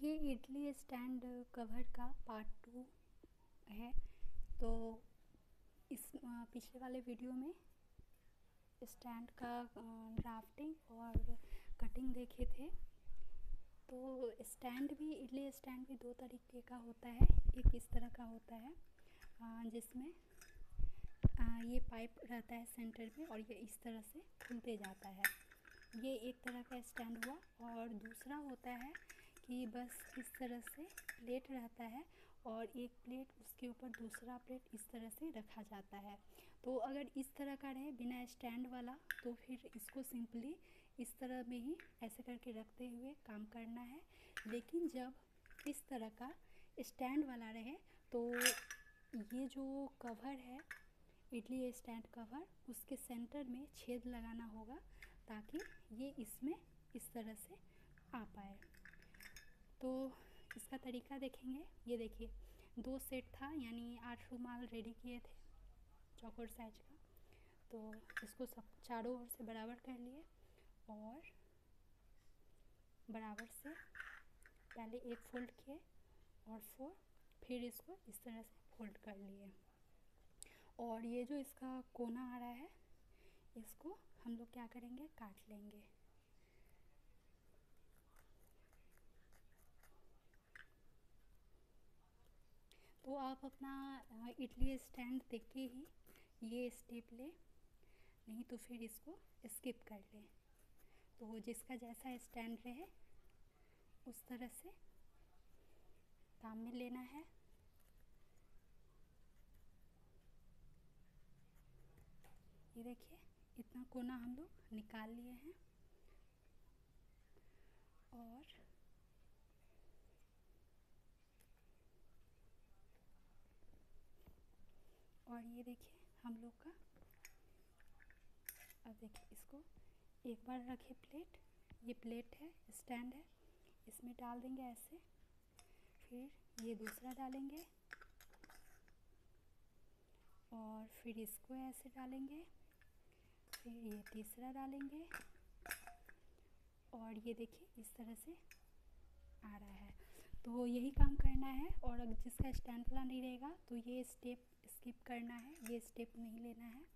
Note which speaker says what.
Speaker 1: ये idli stand cover का part 2 है। तो इस पिछले वाले वीडियो में स्टैंड का ड्राफ्टिंग और कटिंग देखे थे। तो स्टैंड भी इडली स्टैंड भी दो तरीके का होता है। एक इस तरह का होता है जिसमें ये पाइप रहता है सेंटर में और ये इस तरह से खुलते जाता है। ये एक तरह का स्टैंड हुआ। और दूसरा होता है कि बस इस तरह से प्लेट रहता है और एक प्लेट उसके ऊपर दूसरा प्लेट इस तरह से रखा जाता है। तो अगर इस तरह का रहे बिना स्टैंड वाला तो फिर इसको सिंपली इस तरह में ही ऐसे करके रखते हुए काम करना है। लेकिन जब इस तरह का स्टैंड वाला रहे तो ये जो कवर है इडली स्टैंड कवर उसके सेंटर में छेद लगाना होगा ताकि ये इसमें इस तरह से आ पाए। तो इसका तरीका देखेंगे। ये देखिए 2 सेट था यानी 8 रुमाल रेडी किए थे चौकोर साइज का। तो इसको सब चारों ओर से बराबर कर लिए और बराबर से पहले एक फोल्ड किए और फिर इसको इस तरह से फोल्ड कर लिए। और ये जो इसका कोना आ रहा है इसको हम लोग क्या करेंगे, काट लेंगे। तो आप अपना इडली स्टैंड देख के ही ये स्टेप ले, नहीं तो फिर इसको स्किप कर लें। तो जिसका जैसा स्टैंड रहे उस तरह से काम में लेना है। ये देखिए इतना कोना हम लोग निकाल लिए हैं। और ये देखिए हम लोग का। अब देखिए इसको एक बार रखे प्लेट, ये प्लेट है स्टैंड है, इसमें डाल देंगे ऐसे। फिर ये दूसरा डालेंगे और फिर इसको ऐसे डालेंगे। फिर ये तीसरा डालेंगे और ये देखिए इस तरह से आ रहा है। तो यही काम करना है। और अगर जिसका स्टैंड वाला नहीं रहेगा तो ये स्टेप स्किप करना है, ये स्टेप नहीं लेना है।